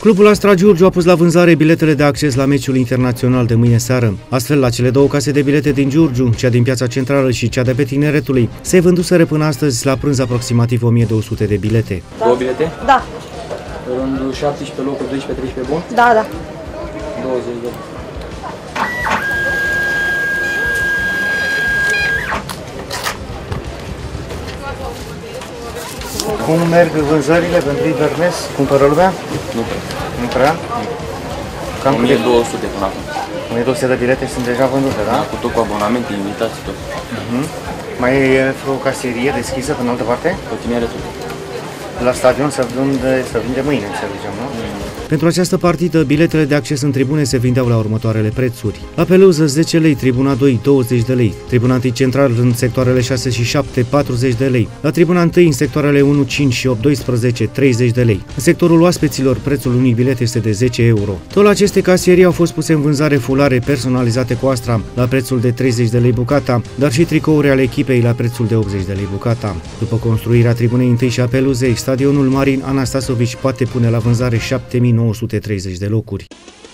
Clubul Astra Giurgiu a pus la vânzare biletele de acces la meciul internațional de mâine seară. Astfel, la cele două case de bilete din Giurgiu, cea din Piața Centrală și cea de pe Tineretului, se vânduseră până astăzi la prânz aproximativ 1200 de bilete. Două bilete? Da. Rândul 17, locul 12-13, bun? Da, da. 20 de. Cum merg vânzările pentru Inverness? Cumpără lumea? Nu prea. Nu prea? Cam 1200 până acum. 1200 de bilete sunt deja vândute, da? Cu tot cu abonamente, invitații, tot. Mai e vreo caserie deschisă în altă parte? Cu Tineretul. La stadion se vinde mâine, înțelegem, nu? Pentru această partidă, biletele de acces în tribune se vindeau la următoarele prețuri. La peluză 10 lei, tribuna 2 20 de lei, tribuna 1 central în sectoarele 6 și 7 40 de lei, la tribuna 1 în sectoarele 1, 5 și 8, 12 30 de lei. În sectorul oaspeților, prețul unui bilet este de 10 euro. Tot la aceste casierii au fost puse în vânzare fulare personalizate cu Astra la prețul de 30 de lei bucata, dar și tricouri ale echipei la prețul de 80 de lei bucata. După construirea tribunei 1 și a peluzei, stadionul Marin Anastasovici poate pune la vânzare 7930 de locuri.